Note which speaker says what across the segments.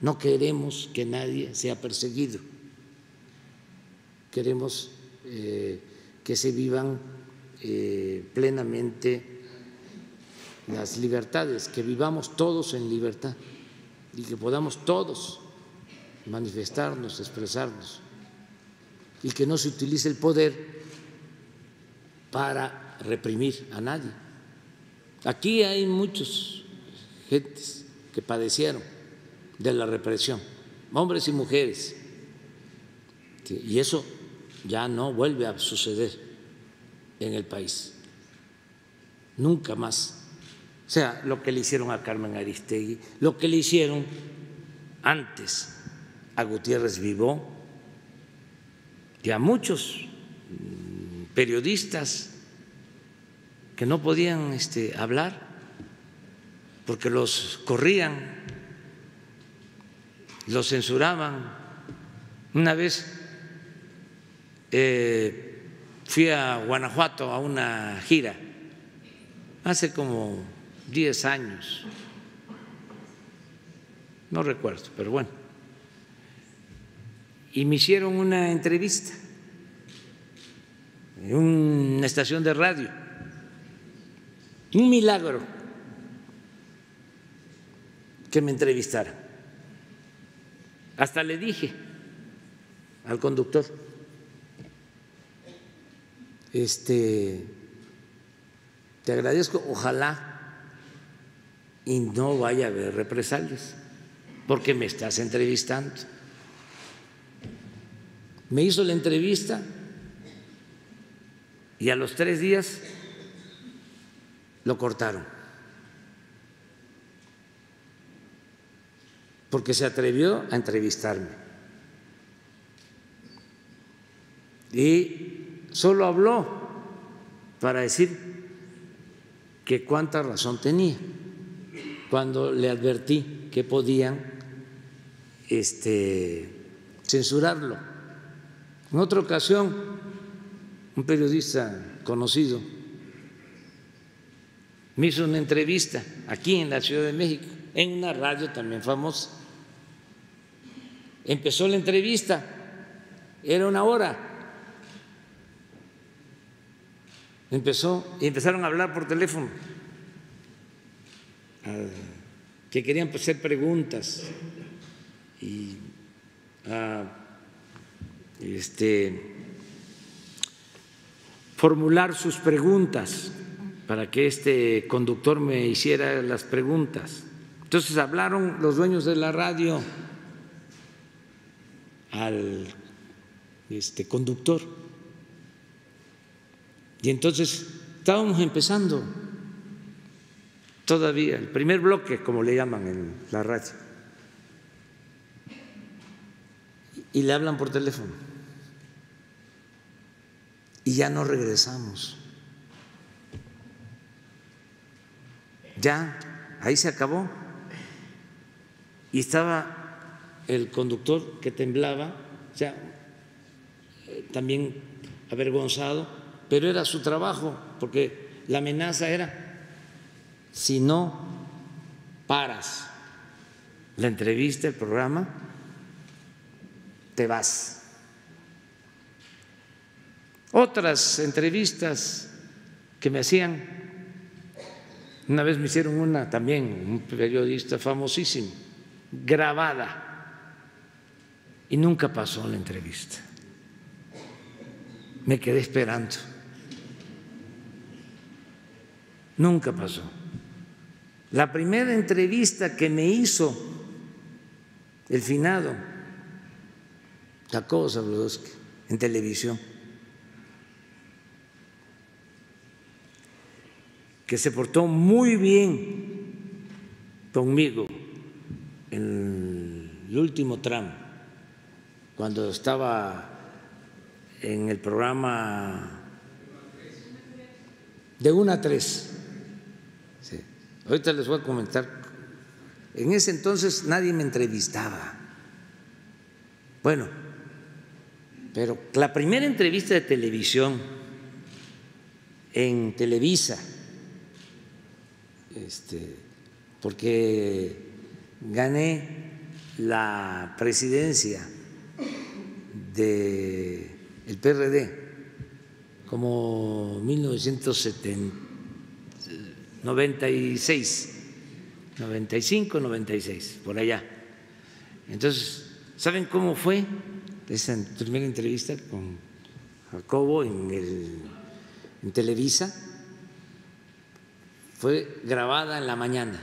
Speaker 1: no queremos que nadie sea perseguido, queremos que se vivan plenamente las libertades, que vivamos todos en libertad y que podamos todos manifestarnos, expresarnos, y que no se utilice el poder para reprimir a nadie. Aquí hay muchos gentes que padecieron de la represión, hombres y mujeres, y eso ya no vuelve a suceder en el país, nunca más. O sea, lo que le hicieron a Carmen Aristegui, lo que le hicieron antes a Gutiérrez Vivó y a muchos periodistas que no podían hablar porque los corrían, los censuraban. Una vez fui a Guanajuato a una gira, hace como 10 años, no recuerdo, pero bueno, y me hicieron una entrevista en una estación de radio, un milagro que me entrevistara. Hasta le dije al conductor, te agradezco, ojalá y no vaya a haber represalias, porque me estás entrevistando. Me hizo la entrevista y a los 3 días lo cortaron, porque se atrevió a entrevistarme y solo habló para decir que cuánta razón tenía cuando le advertí que podían censurarlo. En otra ocasión, un periodista conocido me hizo una entrevista aquí en la Ciudad de México, en una radio también famosa. Empezó la entrevista, era 1 hora. Empezaron a hablar por teléfono, que querían hacer preguntas y formular sus preguntas para que este conductor me hiciera las preguntas. Entonces hablaron los dueños de la radio al conductor y entonces estábamos empezando todavía el primer bloque, como le llaman en la radio, y le hablan por teléfono y ya no regresamos, ya ahí se acabó. Y estaba el conductor que temblaba, o sea, también avergonzado, pero era su trabajo, porque la amenaza era: si no paras la entrevista, el programa, te vas. Otras entrevistas que me hacían, una vez me hicieron una también, un periodista famosísimo, grabada, y nunca pasó la entrevista. Me quedé esperando, nunca pasó. La primera entrevista que me hizo el finado Jacobo Zabludovsky en televisión, que se portó muy bien conmigo en el último tramo, cuando estaba en el programa de 1 a 3. Sí. Ahorita les voy a comentar. En ese entonces nadie me entrevistaba. Bueno, pero la primera entrevista de televisión en Televisa, porque gané la presidencia del PRD, como 1996, 95, 96, por allá. Entonces, ¿saben cómo fue esa primera entrevista con Jacobo en Televisa? Fue grabada en la mañana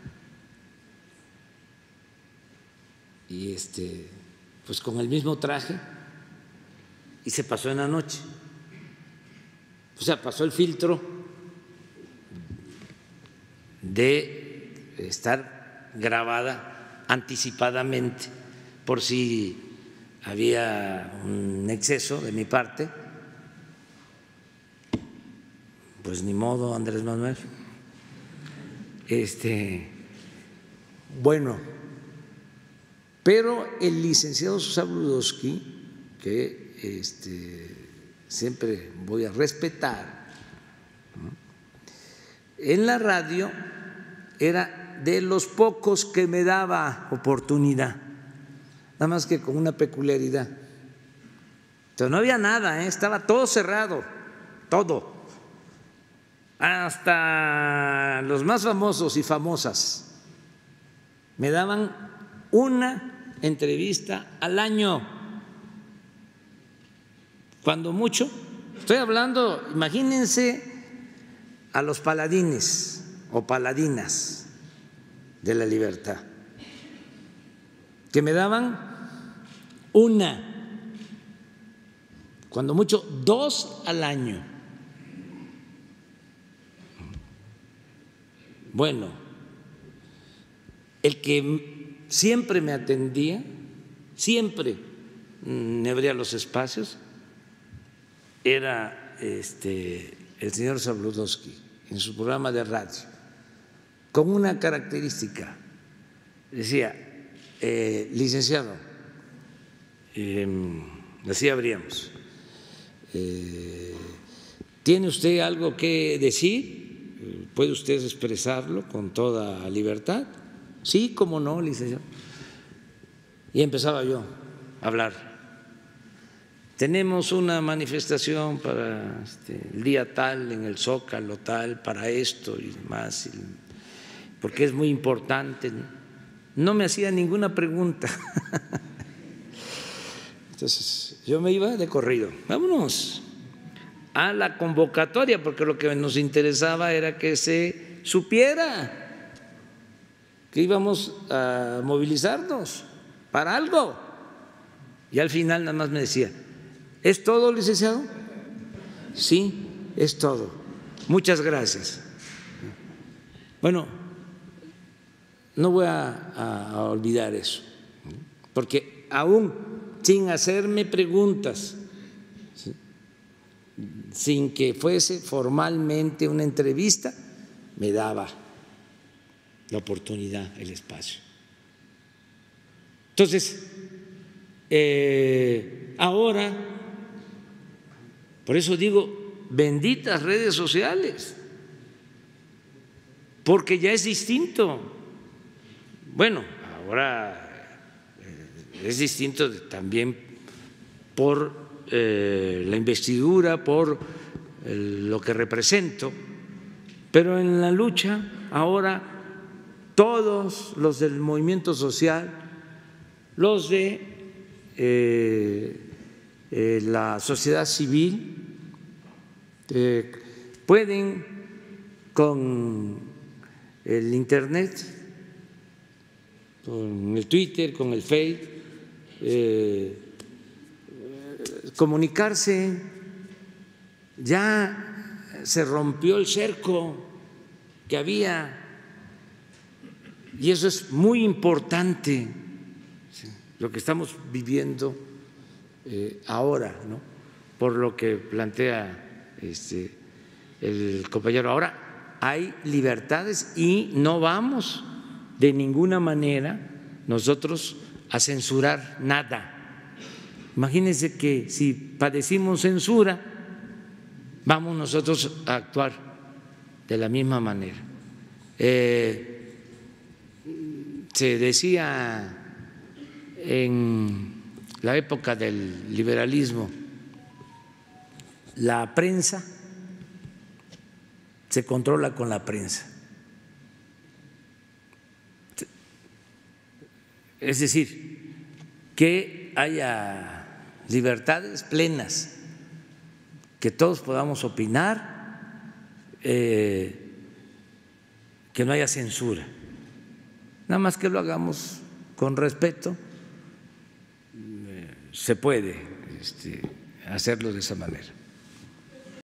Speaker 1: y pues con el mismo traje, y se pasó en la noche. O sea, pasó el filtro de estar grabada anticipadamente por si había un exceso de mi parte. Pues ni modo, Andrés Manuel. Bueno, pero el licenciado Zabludovsky, que siempre voy a respetar, ¿no?, en la radio era de los pocos que me daba oportunidad, nada más que con una peculiaridad. Entonces no había nada, estaba todo cerrado, todo. Hasta los más famosos y famosas me daban una entrevista al año, cuando mucho. Estoy hablando, imagínense a los paladines o paladinas de la libertad, que me daban una, cuando mucho 2 al año. Bueno, el que siempre me atendía, siempre me abría los espacios, era el señor Zabludovsky en su programa de radio, con una característica. Decía: licenciado, así abríamos, ¿tiene usted algo que decir? ¿Puede usted expresarlo con toda libertad? Sí, cómo no, licenciado. Y empezaba yo a hablar. Tenemos una manifestación para el día tal en el Zócalo tal, para esto y demás, porque es muy importante. No me hacía ninguna pregunta. Entonces yo me iba de corrido. Vámonos a la convocatoria, porque lo que nos interesaba era que se supiera que íbamos a movilizarnos para algo. Y al final nada más me decía: ¿es todo, licenciado? Sí, es todo. Muchas gracias. Bueno, no voy a olvidar eso, porque aún sin hacerme preguntas, sin que fuese formalmente una entrevista, me daba la oportunidad, el espacio. Entonces, ahora, por eso digo, benditas redes sociales, porque ya es distinto. Bueno, ahora es distinto también por la investidura, por lo que represento, pero en la lucha ahora todos los del movimiento social, los de la sociedad civil, pueden con el internet, con el Twitter, con el Facebook, comunicarse. Ya se rompió el cerco que había, y eso es muy importante, lo que estamos viviendo ahora, ¿no?, por lo que plantea el compañero. Ahora hay libertades y no vamos de ninguna manera nosotros a censurar nada. Imagínense que si padecimos censura, vamos nosotros a actuar de la misma manera. Se decía en la época del liberalismo la prensa se controla con la prensa. Es decir, que haya libertades plenas, que todos podamos opinar, que no haya censura, nada más que lo hagamos con respeto, se puede hacerlo de esa manera.